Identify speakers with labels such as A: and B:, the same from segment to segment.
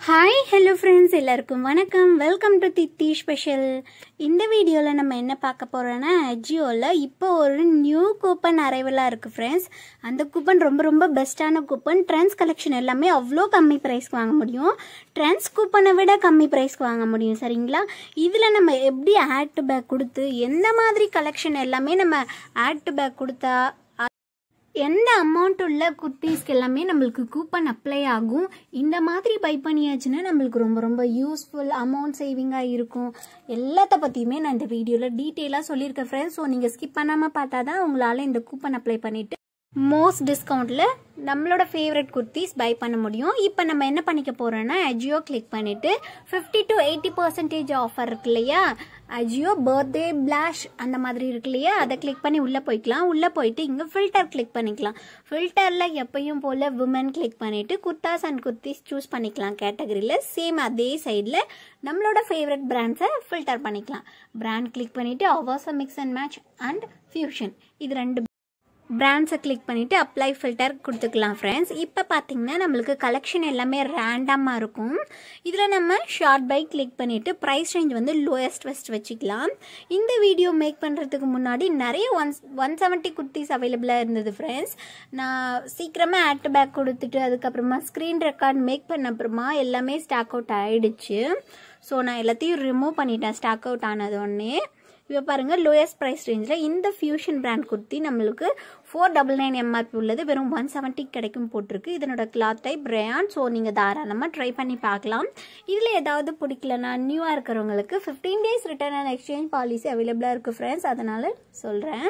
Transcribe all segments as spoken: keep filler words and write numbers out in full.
A: Hi, hello friends, எல்லாருக்கும் வணக்கம். Welcome to Thithi special. இந்த வீடியோல நம்ம என்ன பார்க்க போறோம்னா Ajioல இப்போ ஒரு நியூ கூப்பன் அரைவலா இருக்கு फ्रेंड्स. அந்த கூப்பன் ரொம்ப ரொம்ப பெஸ்டான கூப்பன். ட்ரெண்ட்ஸ் கலெக்ஷன் எல்லாமே அவ்ளோ கம்மி பிரைஸ்க்கு வாங்க முடியும். ட்ரெண்ட்ஸ் கூப்பனை விட கம்மி பிரைஸ்க்கு வாங்க முடியும் சரிங்களா? இதுல நம்ம எப்படி ஆட் டு பேக் கொடுத்து எந்த மாதிரி கலெக்ஷன் எல்லாமே நம்ம ஆட் டு பேக் கொடுத்தா எந்த அமௌண்ட் உள்ள குர்தீஸ்க்கு எல்லாமே நம்மளுக்கு கூப்பன் அப்ளை ஆகும். இந்த மாதிரி பை பண்ணியாச்சுன்னா நம்மளுக்கு ரொம்ப ரொம்ப யூஸ்ஃபுல், அமௌண்ட் சேவிங்காக இருக்கும். எல்லாத்த பற்றியுமே நான் இந்த வீடியோவில் டீட்டெயிலாக சொல்லியிருக்கேன் ஃப்ரெண்ட்ஸ். ஸோ நீங்கள் ஸ்கிப் பண்ணாமல் பார்த்தா தான் உங்களால் இந்த கூப்பன் அப்ளை பண்ணிவிட்டு மோஸ்ட் டிஸ்கவுண்ட்டில் நம்மளோட ஃபேவரட் குர்த்திஸ் பை பண்ண முடியும். இப்போ நம்ம என்ன பண்ணிக்க போகிறோன்னா Ajio கிளிக் பண்ணிவிட்டு fifty to eighty percentage offer இருக்கு இல்லையா, Ajio பர்த்டே பிளாஷ் அந்த மாதிரி இருக்கு இல்லையா, அதை கிளிக் பண்ணி உள்ளே போய்க்கலாம். உள்ளே போயிட்டு இங்கே ஃபில்டர் கிளிக் பண்ணிக்கலாம். ஃபில்டரில் எப்பயும் போல் விமன் கிளிக் பண்ணிவிட்டு குர்தாஸ் அண்ட் குர்த்திஸ் சூஸ் பண்ணிக்கலாம். கேட்டகரியில் சேம் அதே சைடில் நம்மளோட ஃபேவரட் பிராண்ட்ஸை ஃபில்டர் பண்ணிக்கலாம். பிராண்ட் கிளிக் பண்ணிவிட்டு ours mix and match and fusion இது ரெண்டு பிராண்ட்ஸை கிளிக் பண்ணிவிட்டு அப்ளை ஃபில்டர் கொடுத்துக்கலாம் ஃப்ரெண்ட்ஸ். இப்போ பார்த்தீங்கன்னா நம்மளுக்கு கலெக்ஷன் எல்லாமே ரேண்டமாக இருக்கும். இதில் நம்ம ஷார்ட் பை கிளிக் பண்ணிவிட்டு ப்ரைஸ் ரேஞ்ச் வந்து லோயஸ்ட் பெஸ்ட் வச்சுக்கலாம். இந்த வீடியோ மேக் பண்ணுறதுக்கு முன்னாடி நிறைய ஒன் ஒன் செவன்ட்டி குர்த்திஸ் அவைலபிளாக இருந்தது ஃப்ரெண்ட்ஸ். நான் சீக்கிரமாக ஆட் டு பேக் கொடுத்துட்டு அதுக்கப்புறமா ஸ்க்ரீன் ரெக்கார்ட் மேக் பண்ண அப்புறமா எல்லாமே ஸ்டாக் அவுட் ஆகிடுச்சு. ஸோ நான் எல்லாத்தையும் ரிமூவ் பண்ணிட்டேன் ஸ்டாக் அவுட் ஆனது ஒன்றே. இப்போ பாருங்கள் லோயஸ்ட் ப்ரைஸ் ரேஞ்சில் இந்த ஃபியூஷன் பிராண்ட் குர்த்தி நம்மளுக்கு ஃபோர் டபுள் நைன் எம்ஆர்பி உள்ளது வெறும் ஒன் செவன்ட்டி கிடைக்கும் போட்டிருக்கு. இதனோட கிளாத் டைப் ரேயான். ஸோ நீங்கள் தாராளமாக ட்ரை பண்ணி பார்க்கலாம். இதில் ஏதாவது பிடிக்கலன்னா நியூவாக இருக்கிறவங்களுக்கு fifteen days return and exchange policy அவைலபிளாக இருக்குது ஃப்ரெண்ட்ஸ். அதனால் சொல்கிறேன்.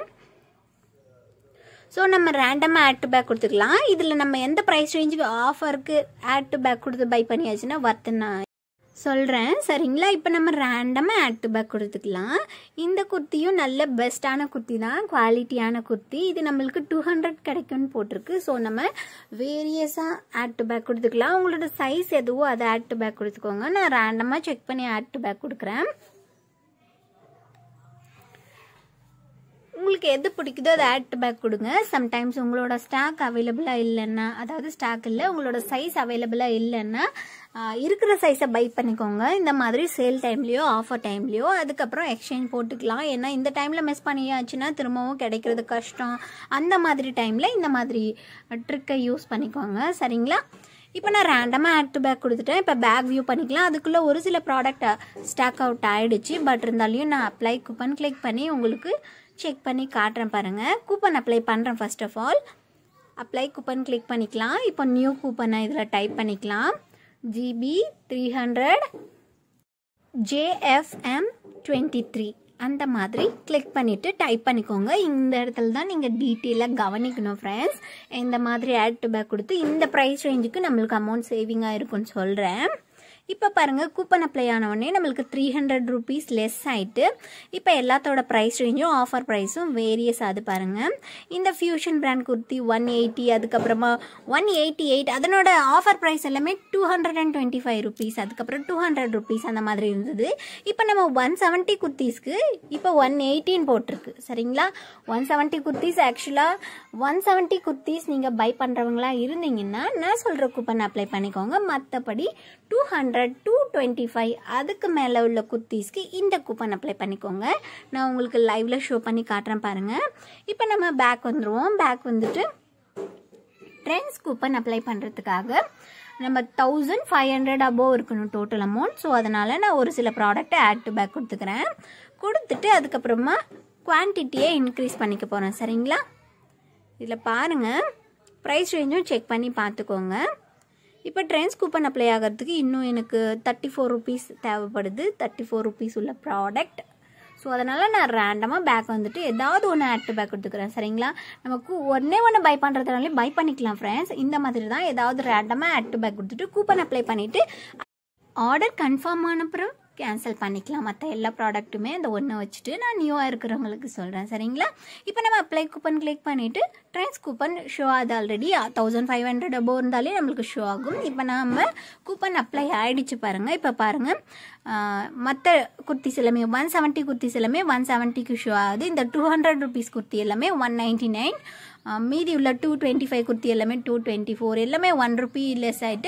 A: ஸோ நம்ம ரேண்டமாக ஆட் டு பேக் கொடுத்துக்கலாம். இதில் நம்ம எந்த ப்ரைஸ் ரேஞ்சுக்கு ஆஃபருக்கு ஆட் டு பேக் கொடுத்து பை பண்ணியாச்சுன்னா வர்த்துனா சொல்கிறேன் சரிங்களா? இப்போ நம்ம ரேண்டமாக ஆட் டு பேக் கொடுத்துக்கலாம். இந்த குர்த்தியும் நல்ல பெஸ்ட்டான குர்த்தி தான், குவாலிட்டியான குர்த்தி. இது நம்மளுக்கு டூ ஹண்ட்ரட் கிடைக்கும்னு போட்டிருக்கு. ஸோ நம்ம வேரியஸாக ஆட் டு பேக் கொடுத்துக்கலாம். உங்களோட சைஸ் எதுவோ அதை ஆட் டு பேக் கொடுத்துக்கோங்க. நான் ரேண்டமாக செக் பண்ணி ஆட் டு பேக் கொடுக்குறேன். உங்களுக்கு எது பிடிக்குதோ அதை ஆட் டு பேக் கொடுங்க. சம்டைம்ஸ் உங்களோட ஸ்டாக் அவைலபிளாக இல்லைன்னா, அதாவது ஸ்டாக் இல்லை உங்களோட சைஸ் அவைலபிளாக இல்லைன்னா இருக்கிற சைஸை பை பண்ணிக்கோங்க. இந்த மாதிரி சேல் டைம்லேயோ ஆஃபர் டைம்லேயோ அதுக்கப்புறம் எக்ஸ்சேஞ்ச் போட்டுக்கலாம். ஏன்னா இந்த டைமில் மிஸ் பண்ணியாச்சுன்னா திரும்பவும் கிடைக்கிறது கஷ்டம். அந்த மாதிரி டைமில் இந்த மாதிரி ட்ரிக்கை யூஸ் பண்ணிக்கோங்க சரிங்களா? இப்போ நான் ரேண்டமாக ஆட் டு பேக் கொடுத்துட்டேன். இப்போ பேக் வியூ பண்ணிக்கலாம். அதுக்குள்ளே ஒரு சில ப்ராடக்ட் ஸ்டாக் அவுட் ஆகிடுச்சு. பட் இருந்தாலையும் நான் அப்ளை கூப்பன் கிளிக் பண்ணி உங்களுக்கு செக் பண்ணி காட்டுறேன் பாருங்கள். கூப்பன் அப்ளை பண்ணுறேன். First of all apply coupon click பண்ணிக்கலாம். இப்போ நியூ கூப்பனை இதில் டைப் பண்ணிக்கலாம். G B three hundred J F M twenty three அந்த மாதிரி கிளிக் பண்ணிவிட்டு டைப் பண்ணிக்கோங்க. இந்த இடத்துல தான் நீங்கள் டீட்டெயிலாக கவனிக்கணும் ஃப்ரெண்ட்ஸ். இந்த மாதிரி ஆட் டு பேக் கொடுத்து இந்த ப்ரைஸ் ரேஞ்சுக்கு நம்மளுக்கு அமௌண்ட் சேவிங்காக இருக்குன்னு சொல்கிறேன். இப்போ பாருங்கள் கூப்பன் அப்ளை ஆனவுடனே நம்மளுக்கு த்ரீ ஹண்ட்ரட் ருபீஸ் லெஸ் ஆகிட்டு இப்போ எல்லாத்தோட ப்ரைஸ் ரேஞ்சும் ஆஃபர் ப்ரைஸும் வேரியஸ் ஆகுது பாருங்கள். இந்த fusion brand kurti one eighty அதுக்கப்புறமா ஒன் எயிட்டி எயிட் அதனோட ஆஃபர் ப்ரைஸ் எல்லாமே two hundred and twenty five rupees அதுக்கப்புறம் டூ ஹண்ட்ரட் ருபீஸ் அந்த மாதிரி இருந்தது. இப்போ நம்ம ஒன் செவன்ட்டி குர்த்திஸ்க்கு இப்போ ஒன் எயிட்டின்னு போட்டிருக்கு சரிங்களா? ஒன் செவன்ட்டி குர்த்திஸ் ஆக்சுவலாக ஒன் செவன்ட்டி குர்த்திஸ் நீங்கள் பை பண்ணுறவங்களா இருந்தீங்கன்னா நான் சொல்கிற கூப்பன் அப்ளை பண்ணிக்கோங்க. மற்றபடி two hundred two twenty five அதுக்கு மேலே உள்ள குர்த்திஸ்க்கு இந்த கூப்பன் அப்ளை பண்ணிக்கோங்க. நான் உங்களுக்கு லைவ்ல ஷோ பண்ணி காட்டுறேன் பாருங்கள். இப்போ நம்ம பேக் வந்துடுவோம். பேக் வந்துட்டு ட்ரெண்ட்ஸ் கூப்பன் அப்ளை பண்ணுறதுக்காக நம்ம தௌசண்ட் ஃபைவ் ஹண்ட்ரட் அபோவ் இருக்கணும் டோட்டல் அமௌண்ட். ஸோ அதனால் நான் ஒரு சில ப்ராடக்ட்டை ஆட் டு பேக் கொடுத்துக்கிறேன். கொடுத்துட்டு அதுக்கப்புறமா குவான்டிட்டியை இன்க்ரீஸ் பண்ணிக்க போகிறேன் சரிங்களா? இதில் பாருங்கள் ப்ரைஸ் ரேஞ்சும் செக் பண்ணி பார்த்துக்கோங்க. இப்போ ட்ரெண்ட்ஸ் கூப்பன் அப்ளை ஆகிறதுக்கு இன்னும் எனக்கு தேர்ட்டி ஃபோர் ருபீஸ் தேவைப்படுது. தேர்ட்டி ஃபோர் ருபீஸ் உள்ள ப்ராடக்ட். ஸோ அதனால் நான் ரேண்டமாக பேக் வந்துட்டு ஏதாவது ஒன்று ஆட் டு பேக் கொடுத்துக்கிறேன் சரிங்களா? நமக்கு ஒன்றே ஒன்று பை பண்ணுறதுனாலே பை பண்ணிக்கலாம் ஃப்ரெண்ட்ஸ். இந்த மாதிரி தான் ஏதாவது ரேண்டமாக ஆட் டு பேக் கொடுத்துட்டு கூப்பன் அப்ளை பண்ணிவிட்டு ஆர்டர் கன்ஃபார்ம் ஆன பிறகு கேன்சல் பண்ணிக்கலாம். மற்ற எல்லா ப்ராடக்ட்டுமே அந்த ஒன்றை வச்சுட்டு நான் நியூவாக இருக்கிறவங்களுக்கு சொல்கிறேன் சரிங்களா? இப்போ நம்ம அப்ளை கூப்பன் கிளிக் பண்ணிவிட்டு ட்ரெண்ட்ஸ் கூப்பன் ஷோ ஆகுது. Already thousand five hundred above இருந்தாலே நம்மளுக்கு ஷோ ஆகும். இப்போ நம்ம கூப்பன் அப்ளை ஆகிடுச்சு பாருங்கள். இப்போ பாருங்கள் மற்ற குர்த்திஸ் எல்லாமே ஒன் செவன்ட்டி குர்த்திஸ் எல்லாமே ஒன் செவன்ட்டிக்கு ஷோ ஆகுது. இந்த டூ ஹண்ட்ரட் ருபீஸ் குர்த்தி எல்லாமே ஒன் நைன்ட்டி நைன் மீதி உள்ள டூ டுவெண்ட்டி ஃபைவ் குர்த்தி எல்லாமே டூ டுவெண்ட்டி ஃபோர் எல்லாமே ஒன் ருபி லெஸ் ஆகிட்டு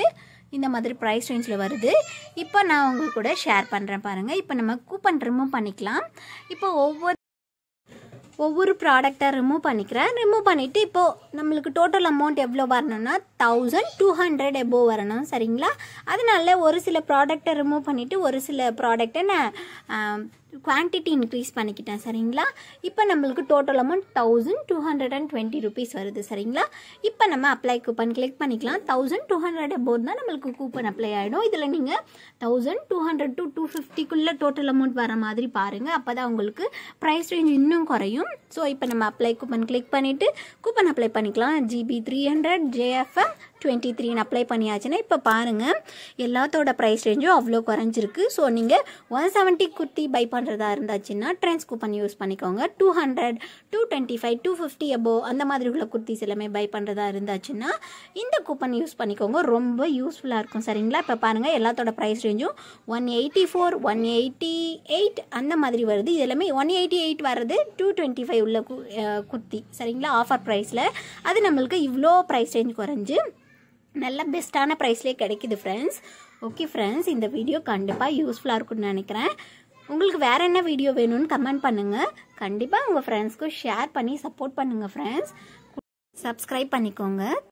A: இந்த மாதிரி ப்ரைஸ் ரேஞ்சில் வருது. இப்போ நான் உங்களுக்கு கூட ஷேர் பண்ணுறேன் பாருங்கள். இப்போ நம்ம கூப்பன் ரிமூவ் பண்ணிக்கலாம். இப்போ ஒவ்வொரு ஒவ்வொரு ப்ராடக்டாக ரிமூவ் பண்ணிக்கிறேன். ரிமூவ் பண்ணிவிட்டு இப்போது நம்மளுக்கு டோட்டல் அமௌண்ட் எவ்வளோ வரணும்னா தௌசண்ட் டூ ஹண்ட்ரட் எபோவ் வரணும். சரிங்களா? அதனால ஒரு சில ப்ராடக்டை ரிமூவ் பண்ணிவிட்டு ஒரு சில ப்ராடக்டை நான் குவான்டிட்டி இன்க்ரீஸ் பண்ணிக்கிட்டேன். சரிங்களா? இப்போ நம்மளுக்கு total amount thousand two hundred and twenty rupees வருது. சரிங்களா? இப்போ நம்ம அப்ளை கூப்பன் கிளிக் பண்ணிக்கலாம். தௌசண்ட் டூ ஹண்ட்ரட் எபோவ் தான் நம்மளுக்கு கூப்பன் அப்ளை ஆகிடும். இதில் நீங்கள் thousand two hundred to two ஃபிஃப்டிக்குள்ளே டோட்டல் அமௌண்ட் வர மாதிரி பாருங்கள். அப்போ தான் உங்களுக்கு ப்ரைஸ் ரேஞ்ச் இன்னும் குறையும். ஸோ இப்போ நம்ம அப்ளை கூப்பன் கிளிக் பண்ணிவிட்டு கூப்பன் அப்ளை பண்ணிக்கலாம். G B three hundred J F M twenty த்ரீன்னு அப்ளை பண்ணியாச்சுன்னா இப்போ பாருங்கள் எல்லாத்தோட ப்ரைஸ் ரேஞ்சும் அவ்வளோ குறைஞ்சிருக்கு. ஸோ நீங்கள் ஒன் செவன்ட்டி குர்த்தி பை பண்ணுறதா இருந்தாச்சுன்னா ட்ரெண்ட்ஸ் கூப்பன் யூஸ் பண்ணிக்கோங்க. Two hundred two twenty five two fifty above அந்த மாதிரி உள்ள குர்த்திஸ் எல்லாமே பை பண்ணுறதா இருந்தாச்சுன்னா இந்த கூப்பன் யூஸ் பண்ணிக்கோங்க. ரொம்ப யூஸ்ஃபுல்லாக இருக்கும். சரிங்களா? இப்போ பாருங்கள் எல்லாத்தோட ப்ரைஸ் ரேஞ்சும் one eighty four one eighty eight அந்த மாதிரி வருது. இது எல்லாமே ஒன் எயிட்டி எயிட் வர்றது டூ டுவெண்ட்டி ஃபைவ் உள்ள குர்த்தி. சரிங்களா? ஆஃபர் ப்ரைஸில் அது நம்மளுக்கு இவ்வளோ ப்ரைஸ் ரேஞ்ச் குறைஞ்சி நல்ல பெஸ்ட்டான ப்ரைஸ்லேயே கிடைக்குது ஃப்ரெண்ட்ஸ். ஓகே ஃப்ரெண்ட்ஸ், இந்த வீடியோ கண்டிப்பாக யூஸ்ஃபுல்லாக இருக்குன்னு நினைக்கிறேன். உங்களுக்கு வேறு என்ன வீடியோ வேணும்னு கமெண்ட் பண்ணுங்கள். கண்டிப்பாக உங்கள் ஃப்ரெண்ட்ஸ்க்கு ஷேர் பண்ணி சப்போர்ட் பண்ணுங்கள் ஃப்ரெண்ட்ஸ். சப்ஸ்கிரைப் பண்ணிக்கோங்க.